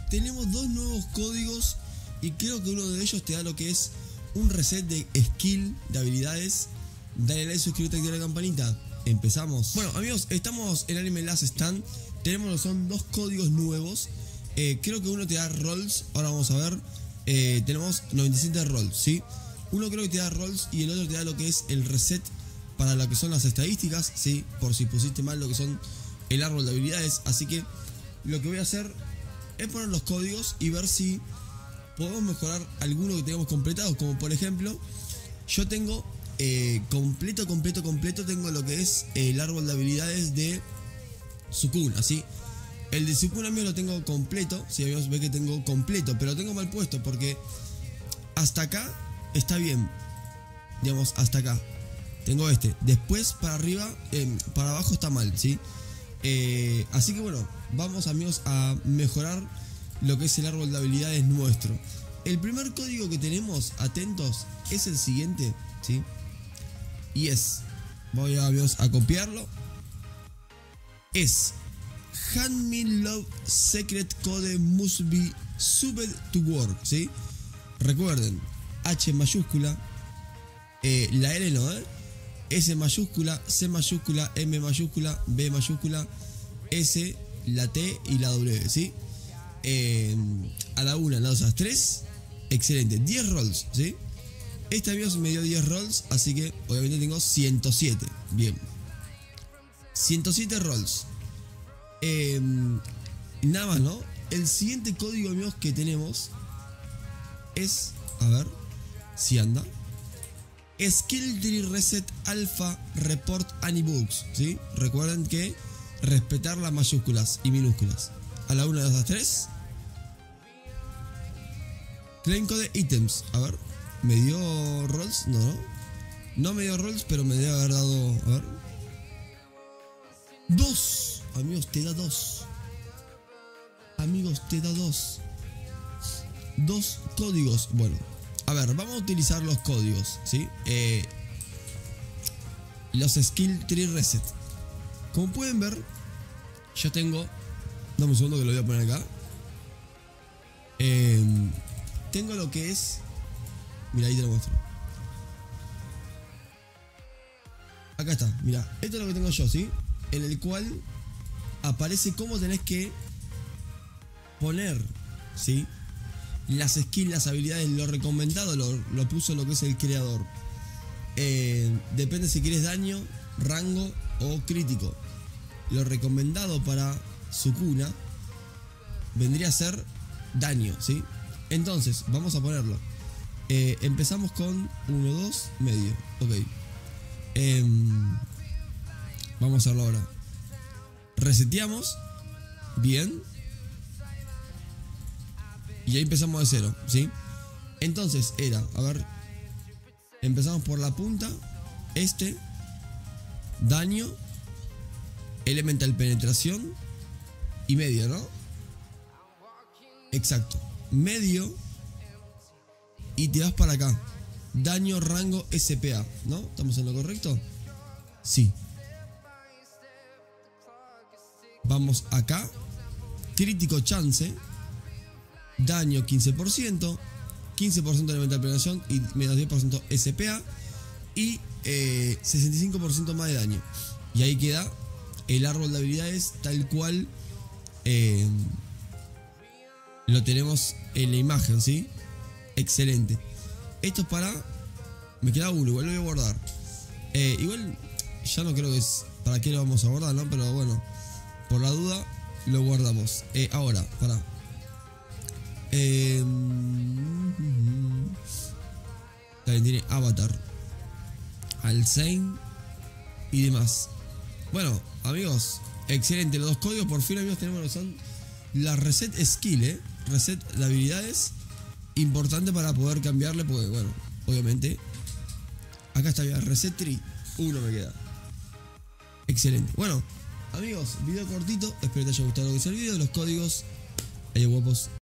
tenemos dos nuevos códigos y creo que uno de ellos te da lo que es un reset de skill, de habilidades. Dale like, suscríbete y activa la campanita. Empezamos. Bueno amigos, estamos en Anime Last Stand. Tenemos son dos códigos nuevos. Creo que uno te da rolls. Ahora vamos a ver. Tenemos 97 rolls, ¿sí? Uno creo que te da rolls y el otro te da lo que es el reset para lo que son las estadísticas, ¿sí? Por si pusiste mal lo que son el árbol de habilidades. Así que lo que voy a hacer es poner los códigos y ver si podemos mejorar alguno que tengamos completado. Como por ejemplo, yo tengo completo tengo lo que es el árbol de habilidades de Sukuna, ¿sí? El de Sukuna mío lo tengo completo. Si amigos ve que tengo completo, pero lo tengo mal puesto porque hasta acá está bien. Digamos, hasta acá tengo este. Después para arriba, para abajo está mal, ¿sí? Así que bueno, vamos amigos a mejorar lo que es el árbol de habilidades nuestro. El primer código que tenemos, atentos, es el siguiente, ¿sí? Y es, voy amigos a copiarlo. Es Handmade Love Secret Code Must Be Subbed to Work, ¿sí? Recuerden, H mayúscula, la L no, S mayúscula, C mayúscula, M mayúscula, B mayúscula, S, la T y la W, ¿sí? A la 1, a la 2, a las 3. Excelente, 10 rolls, ¿sí? Este amigos me dio 10 rolls, así que obviamente tengo 107. Bien, 107 rolls. Nada más, ¿no? El siguiente código amigos que tenemos es, a ver si anda, Skill Tree Reset Alpha Report Anybooks, ¿sí? Recuerden que respetar las mayúsculas y minúsculas. A la 1, a las 3. Claim Code Items. A ver, ¿me dio rolls? No me dio rolls, pero me debe haber dado, a ver, 2. Amigos, te da 2. Amigos, te da 2. 2 códigos. Bueno, a ver, vamos a utilizar los códigos, ¿sí? Los Skill Tree Reset. Como pueden ver, yo tengo... Dame un segundo que lo voy a poner acá. Tengo lo que es... Mira, ahí te lo muestro. Acá está, mira. Esto es lo que tengo yo, ¿sí? En el cual aparece cómo tenés que poner, ¿sí? Las skills, las habilidades, lo recomendado lo puso lo que es el creador. Depende si quieres daño, rango o crítico. Lo recomendado para Sukuna vendría a ser daño, ¿sí? Entonces, vamos a ponerlo. Empezamos con 1, 2, medio. Ok. Vamos a hacerlo ahora. Reseteamos. Bien. Y ahí empezamos de 0, ¿sí? Entonces era, a ver, empezamos por la punta. Daño, elemental penetración y medio, ¿no? Exacto, medio. Y te vas para acá. Daño, rango, SPA, ¿no? ¿Estamos en lo correcto? Sí. Vamos acá. Crítico chance. Daño 15%. 15% de elemental penetración y menos 10% SPA. Y 65% más de daño. Y ahí queda el árbol de habilidades tal cual lo tenemos en la imagen, ¿sí? Excelente. Esto es para... Me queda uno, igual lo voy a guardar. Igual ya no creo que es... ¿Para qué lo vamos a guardar, no? Pero bueno, por la duda lo guardamos. Ahora, para... También tiene avatar, Alzheimer y demás. Bueno, amigos, excelente. Los dos códigos, por fin, amigos, tenemos lo que son las reset skill, reset de habilidades. Importante para poder cambiarle, porque bueno, obviamente acá está ya, reset tree. Uno me queda. Excelente. Bueno, amigos, video cortito. Espero que te haya gustado lo que es el video de los códigos. Adiós, guapos.